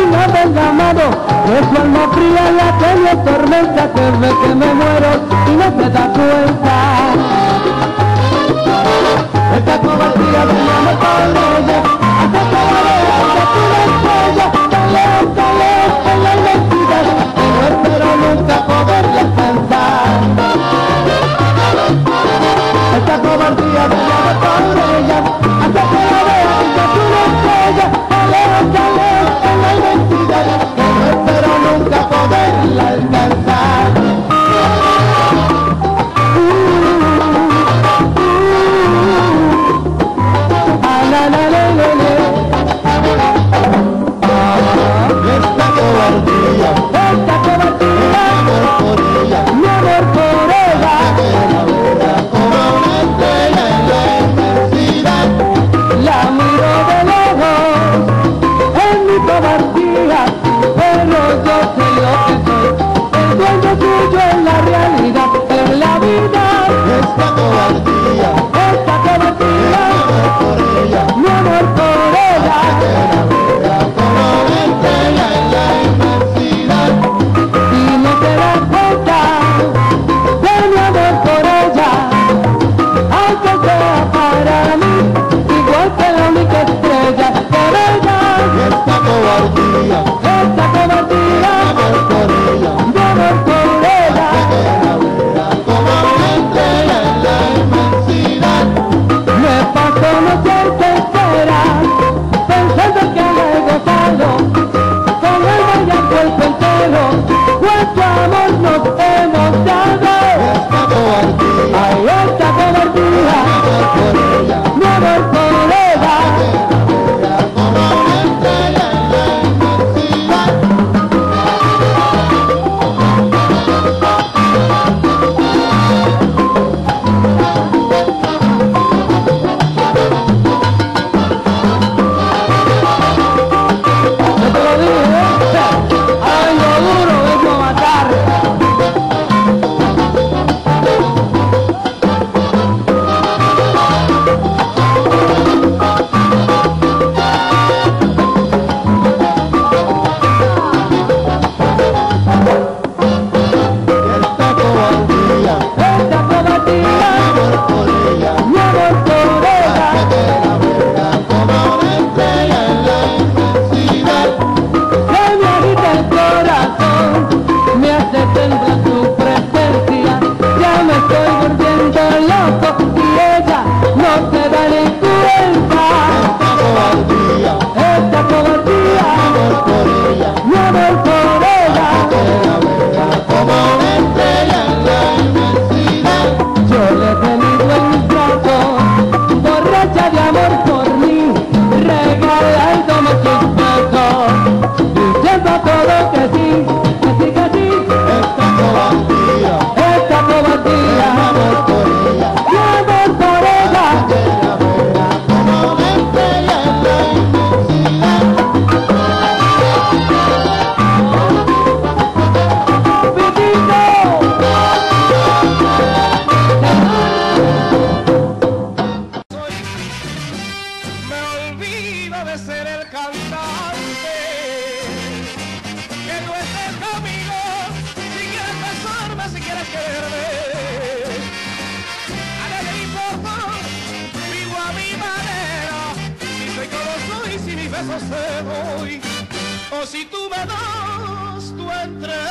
una vez amado, que su alma fría la que me tormenta, que ve que me muero y no se da cuenta. Esta cobardía de mi amor con ella, hasta que la vea que tú la estrella, tan lejos en la inmensidad, que no espero nunca poderla alcanzar. Esta cobardía de mi amor con ella, hasta que la vea que tú la estrella, tan lejos en la inmensidad, que no espero nunca poderla alcanzar. besos te doy, o si tú me das tu entrega.